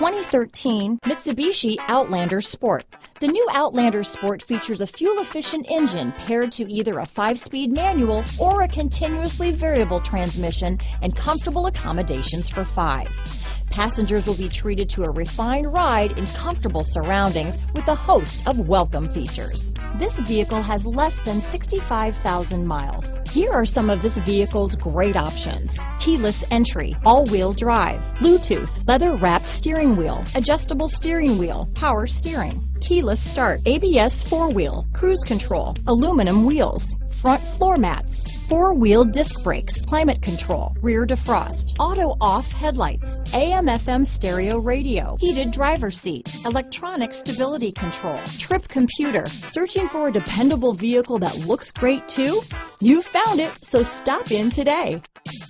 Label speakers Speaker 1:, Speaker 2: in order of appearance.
Speaker 1: 2013 Mitsubishi Outlander Sport. The new Outlander Sport features a fuel-efficient engine paired to either a 5-speed manual or a continuously variable transmission and comfortable accommodations for 5. Passengers will be treated to a refined ride in comfortable surroundings with a host of welcome features. This vehicle has less than 65,000 miles. Here are some of this vehicle's great options: keyless entry, all-wheel drive, Bluetooth, leather-wrapped steering wheel, adjustable steering wheel, power steering, keyless start, ABS 4-wheel, cruise control, aluminum wheels, front floor mats, 4-wheel disc brakes, climate control, rear defrost, auto-off headlights, AM/FM stereo radio, heated driver's seat, electronic stability control, trip computer. Searching for a dependable vehicle that looks great too? You found it, so stop in today.